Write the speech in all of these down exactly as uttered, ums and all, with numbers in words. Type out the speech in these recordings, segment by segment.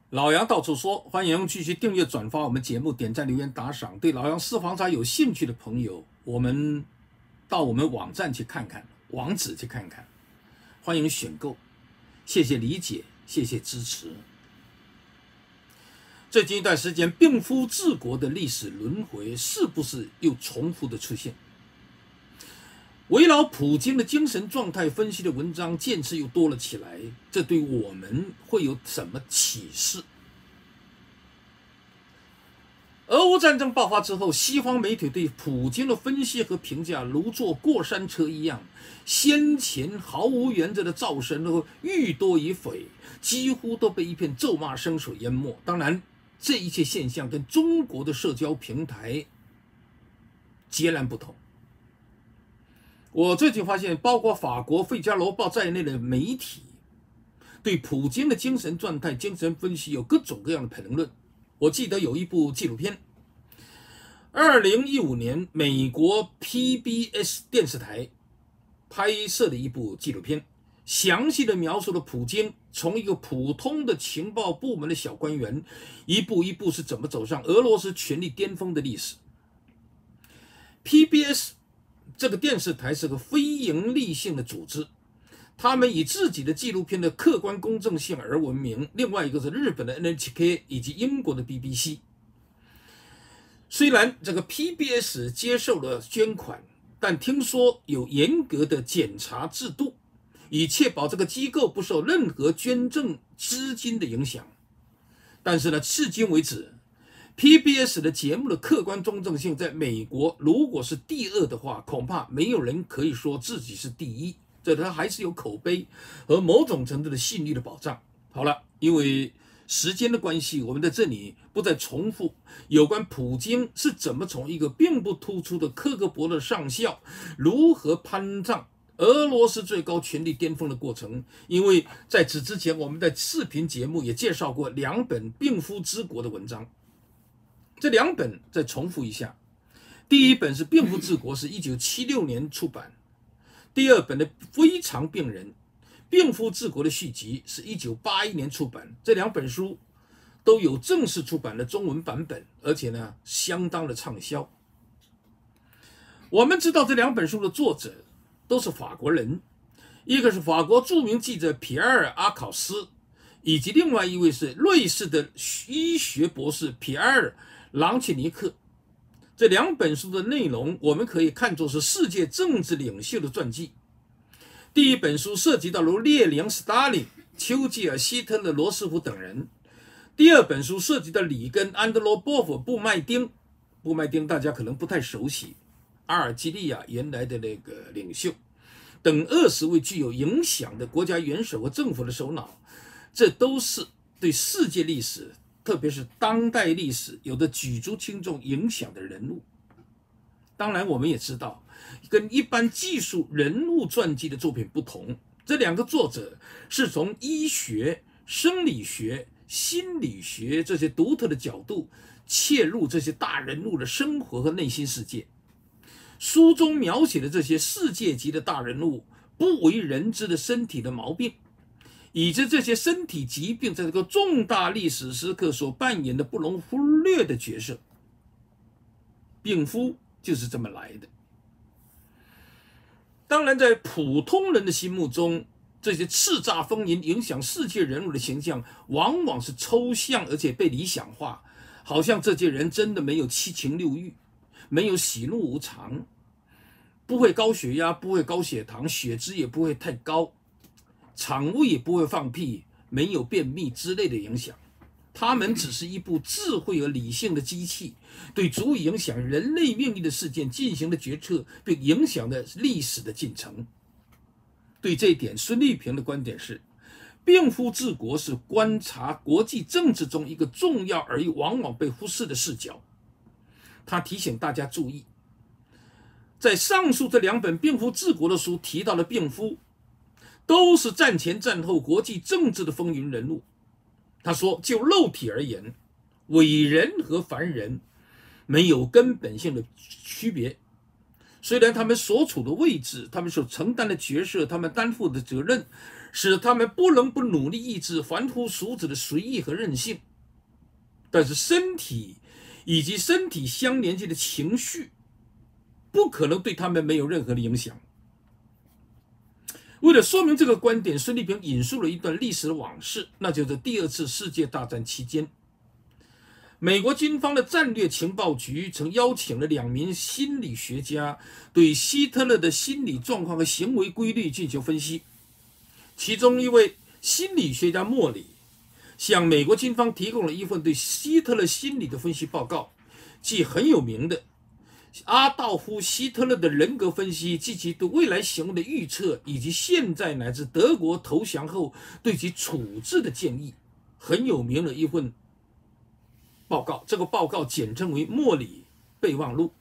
老杨到处说，欢迎继续订阅、转发我们节目，点赞、留言、打赏。对老杨私房茶有兴趣的朋友，我们到我们网站去看看，网址去看看，欢迎选购。谢谢理解，谢谢支持。最近一段时间，病夫治国的历史轮回是不是又重复的出现？围绕普京的精神状态分析的文章渐次又多了起来，这对我们会有什么启示？俄乌战争爆发之后，西方媒体对普京的分析和评价如坐过山车一样，先前毫无原则的造神和愈多于匪，几乎都被一片咒骂声所淹没。当然，这一切现象跟中国的社交平台截然不同。我最近发现，包括法国《费加罗报》在内的媒体对普京的精神状态、精神分析有各种各样的评论。我记得有一部纪录片，二零一五年美国 P B S 电视台拍摄的一部纪录片，详细的描述了普京从一个普通的情报部门的小官员，一步一步是怎么走上俄罗斯权力巅峰的历史。P B S这个电视台是个非营利性的组织，他们以自己的纪录片的客观公正性而闻名。另外一个是日本的 N H K 以及英国的 B B C。虽然这个 P B S 接受了捐款，但听说有严格的检查制度，以确保这个机构不受任何捐赠资金的影响。但是呢，至今为止P B S 的节目的客观公正性在美国如果是第二的话，恐怕没有人可以说自己是第一，这它还是有口碑和某种程度的信誉的保障。好了，因为时间的关系，我们在这里不再重复有关普京是怎么从一个并不突出的克格勃的上校如何攀上俄罗斯最高权力巅峰的过程，因为在此之前我们在视频节目也介绍过两本病夫之国的文章。这两本再重复一下，第一本是《病夫治国》，是一九七六年出版；第二本的《非常病人：病夫治国》的续集是一九八一年出版。这两本书都有正式出版的中文版本，而且呢，相当的畅销。我们知道这两本书的作者都是法国人，一个是法国著名记者皮埃尔·阿考斯，以及另外一位是瑞士的医学博士皮埃尔·朗切尼克。这两本书的内容我们可以看作是世界政治领袖的传记。第一本书涉及到了列宁、斯大林、丘吉尔、希特勒、罗斯福等人；第二本书涉及到里根、安德罗波夫、布麦丁。布麦丁大家可能不太熟悉，阿尔及利亚原来的那个领袖等二十位具有影响的国家元首和政府的首脑，这都是对世界历史，特别是当代历史有着举足轻重影响的人物。当然我们也知道，跟一般技术人物传记的作品不同，这两个作者是从医学、生理学、心理学这些独特的角度切入这些大人物的生活和内心世界。书中描写的这些世界级的大人物不为人知的身体的毛病，以及这些身体疾病在这个重大历史时刻所扮演的不容忽略的角色，病夫就是这么来的。当然，在普通人的心目中，这些叱咤风云、影响世界人物的形象，往往是抽象而且被理想化，好像这些人真的没有七情六欲，没有喜怒无常，不会高血压，不会高血糖，血脂也不会太高，肠胃也不会放屁，没有便秘之类的影响。他们只是一部智慧而理性的机器，对足以影响人类命运的事件进行了决策，并影响了历史的进程。对这一点，孙立平的观点是，病夫治国是观察国际政治中一个重要而又往往被忽视的视角。他提醒大家注意，在上述这两本病夫治国的书提到的病夫，都是战前战后国际政治的风云人物。他说，就肉体而言，伟人和凡人没有根本性的区别。虽然他们所处的位置，他们所承担的角色，他们担负的责任， 使他们不能不努力抑制凡夫俗子的随意和任性。但是身体以及身体相连接的情绪，不可能对他们没有任何的影响。为了说明这个观点，孙立平引述了一段历史的往事，那就是第二次世界大战期间，美国军方的战略情报局曾邀请了两名心理学家对希特勒的心理状况和行为规律进行分析。其中一位心理学家莫里向美国军方提供了一份对希特勒心理的分析报告，即很有名的阿道夫·希特勒的人格分析及其对未来行为的预测，以及现在乃至德国投降后对其处置的建议，很有名的一份报告。这个报告简称为莫里备忘录。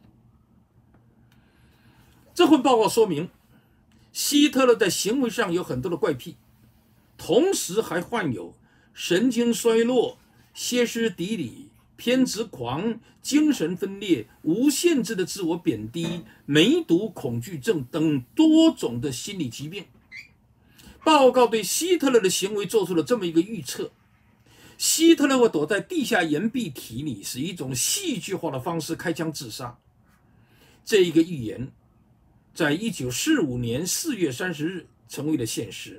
这份报告说明，希特勒在行为上有很多的怪癖，同时还患有神经衰弱、歇斯底里、偏执狂、精神分裂、无限制的自我贬低、梅毒恐惧症等多种的心理疾病。报告对希特勒的行为做出了这么一个预测：希特勒会躲在地下岩壁体里，是一种戏剧化的方式开枪自杀。这一个预言在一九四五年四月三十日成为了现实。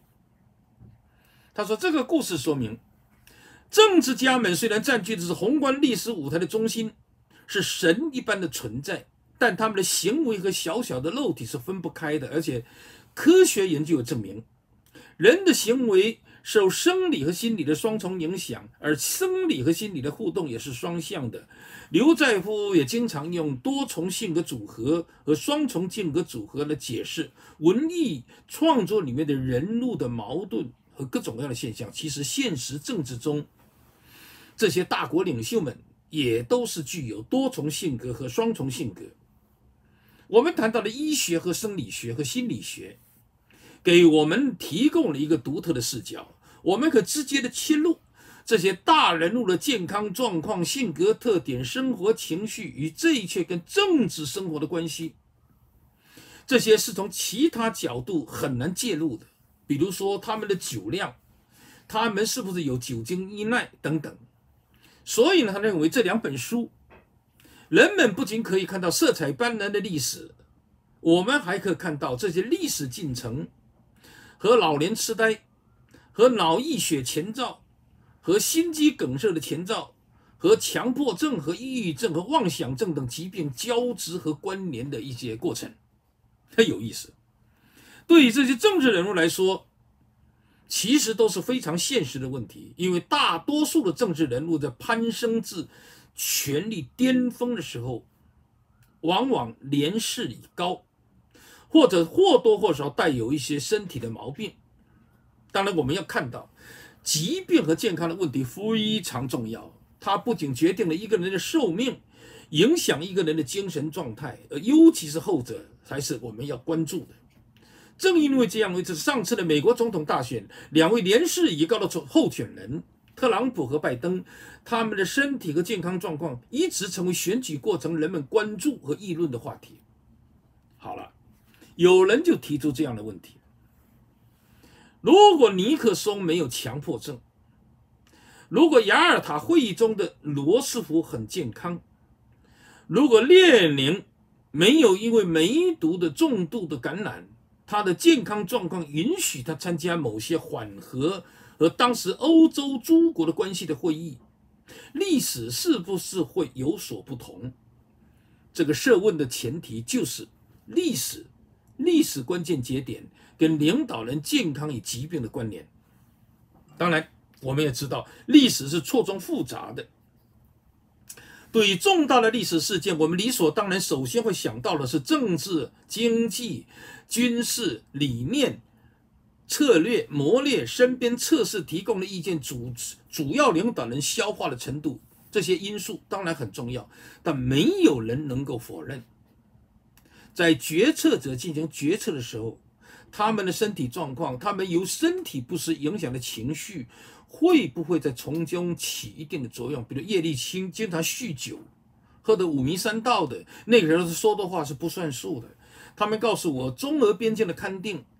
他说，这个故事说明，政治家们虽然占据的是宏观历史舞台的中心，是神一般的存在，但他们的行为和小小的肉体是分不开的。而且科学研究有证明，人的行为受生理和心理的双重影响，而生理和心理的互动也是双向的。刘在夫也经常用多重性格组合和双重性格组合来解释文艺创作里面的人物的矛盾和各种各样的现象。其实现实政治中，这些大国领袖们也都是具有多重性格和双重性格。我们谈到了医学和生理学和心理学，给我们提供了一个独特的视角，我们可直接的切入这些大人物的健康状况、性格特点、生活情绪与这一切跟政治生活的关系。这些是从其他角度很难介入的，比如说他们的酒量，他们是不是有酒精依赖等等。所以呢，他认为这两本书，人们不仅可以看到色彩斑斓的历史，我们还可以看到这些历史进程和老年痴呆、和脑溢血前兆、和心肌梗塞的前兆、和强迫症和抑郁症和妄想症等疾病交织和关联的一些过程，很有意思。对于这些政治人物来说，其实都是非常现实的问题，因为大多数的政治人物在攀升至权力巅峰的时候，往往年事已高，或者或多或少带有一些身体的毛病。当然，我们要看到，疾病和健康的问题非常重要，它不仅决定了一个人的寿命，影响一个人的精神状态，而尤其是后者才是我们要关注的。正因为这样，为这上次的美国总统大选，两位年事已高的候选人特朗普和拜登，他们的身体和健康状况一直成为选举过程人们关注和议论的话题。好了，有人就提出这样的问题：如果尼克松没有强迫症，如果雅尔塔会议中的罗斯福很健康，如果列宁没有因为梅毒的重度的感染，他的健康状况允许他参加某些缓和和当时欧洲诸国的关系的会议，历史是不是会有所不同？这个设问的前提就是历史，历史关键节点跟领导人健康与疾病的关联。当然，我们也知道历史是错综复杂的。对于重大的历史事件，我们理所当然首先会想到的是政治、经济、军事、理念、策略、谋略、身边测试提供的意见，主主要领导人消化的程度，这些因素当然很重要，但没有人能够否认，在决策者进行决策的时候，他们的身体状况，他们由身体不适影响的情绪，会不会在从中起一定的作用？比如叶利钦经常酗酒，喝得五迷三道的，那个时候说的话是不算数的。他们告诉我，中俄边境的勘定，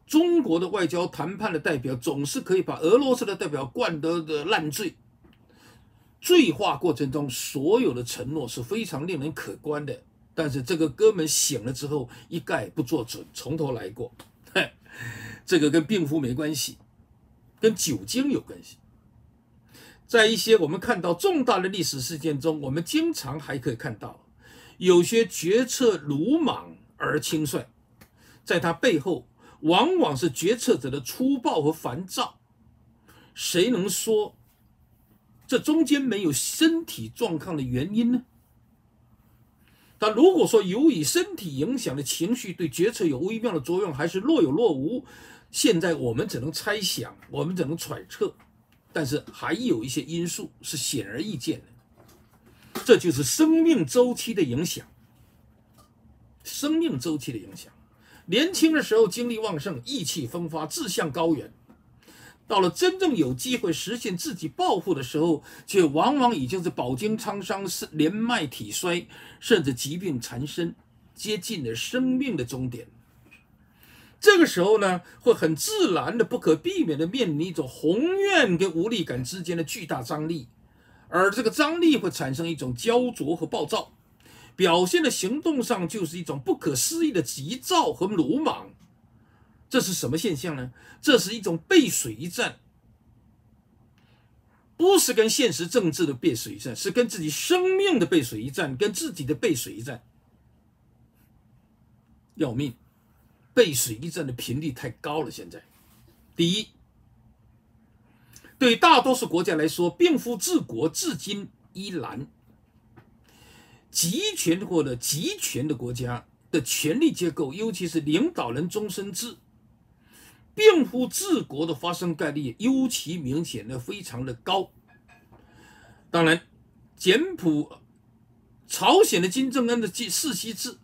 中国的外交谈判的代表总是可以把俄罗斯的代表灌得的烂醉。对话过程中所有的承诺是非常令人可观的，但是这个哥们醒了之后一概不做准，从头来过。这个跟病夫没关系，跟酒精有关系。在一些我们看到重大的历史事件中，我们经常还可以看到有些决策鲁莽而轻率，在他背后往往是决策者的粗暴和烦躁。谁能说这中间没有身体状况的原因呢？但如果说由于身体影响的情绪对决策有微妙的作用，还是若有若无，现在我们只能猜想，我们只能揣测。但是还有一些因素是显而易见的，这就是生命周期的影响。生命周期的影响，年轻的时候精力旺盛，意气风发，志向高远，到了真正有机会实现自己抱负的时候，却往往已经是饱经沧桑，连脉体衰，甚至疾病缠身，接近了生命的终点。这个时候呢，会很自然的、不可避免的面临一种宏愿跟无力感之间的巨大张力，而这个张力会产生一种焦灼和暴躁，表现的行动上就是一种不可思议的急躁和鲁莽。这是什么现象呢？这是一种背水一战，不是跟现实政治的背水一战，是跟自己生命的背水一战，跟自己的背水一战。要命！背水一战的频率太高了。现在，第一，对大多数国家来说，病夫治国至今依然。集权或者集权的国家的权力结构，尤其是领导人终身制，病夫治国的发生概率尤其明显的非常的高。当然，简朴朝鲜的金正恩的世袭制，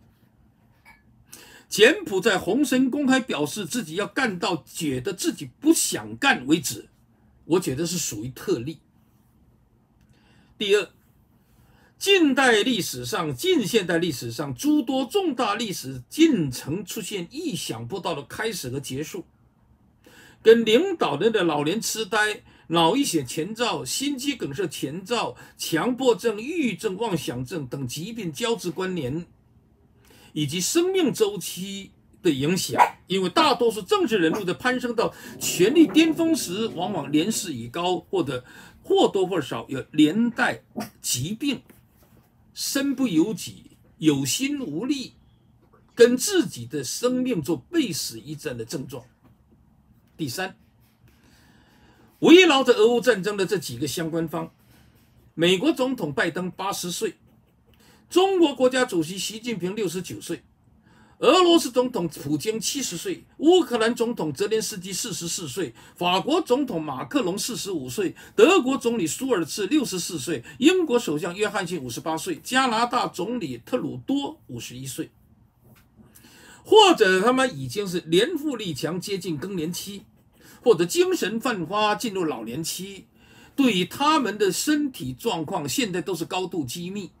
简朴在洪森公开表示自己要干到觉得自己不想干为止，我觉得是属于特例。第二，近代历史上、近现代历史上诸多重大历史进程出现意想不到的开始和结束，跟领导人的老年痴呆、脑溢血前兆、心肌梗塞前兆、强迫症、抑郁症、妄想症等疾病交织关联，以及生命周期的影响。因为大多数政治人物在攀升到权力巅峰时，往往年事已高，或者或多或少有连带疾病，身不由己，有心无力，跟自己的生命做背水一战的症状。第三，围绕着俄乌战争的这几个相关方，美国总统拜登八十岁，中国国家主席习近平六十九岁，俄罗斯总统普京七十岁，乌克兰总统泽连斯基四十四岁，法国总统马克龙四十五岁，德国总理舒尔茨六十四岁，英国首相约翰逊五十八岁，加拿大总理特鲁多五十一岁，或者他们已经是年富力强，接近更年期，或者精神焕发，进入老年期。对于他们的身体状况，现在都是高度机密。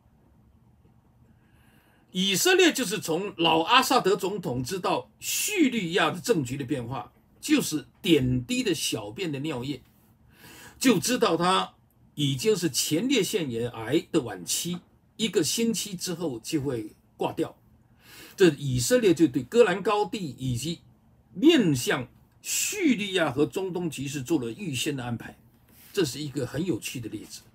以色列就是从老阿萨德总统知道叙利亚的政局的变化，就是点滴的小便的尿液，就知道他已经是前列腺炎癌的晚期，一个星期之后就会挂掉。这以色列就对戈兰高地以及面向叙利亚和中东局势做了预先的安排，这是一个很有趣的例子。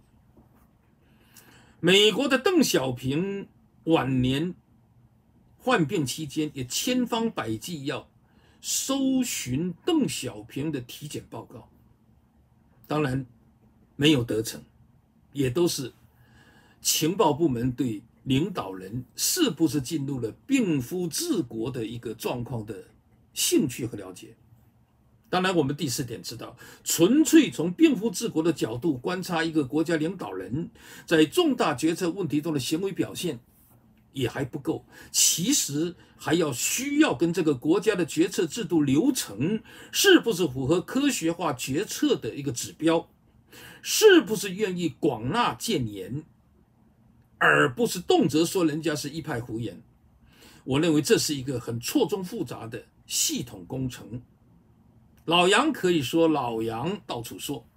美国的邓小平晚年患病期间，也千方百计要搜寻邓小平的体检报告，当然没有得逞，也都是情报部门对领导人是不是进入了病夫治国的一个状况的兴趣和了解。当然，我们第四点知道，纯粹从病夫治国的角度观察一个国家领导人在重大决策问题中的行为表现也还不够，其实还要需要跟这个国家的决策制度流程是不是符合科学化决策的一个指标，是不是愿意广纳谏言，而不是动辄说人家是一派胡言。我认为这是一个很错综复杂的系统工程。老杨可以说老杨到处说，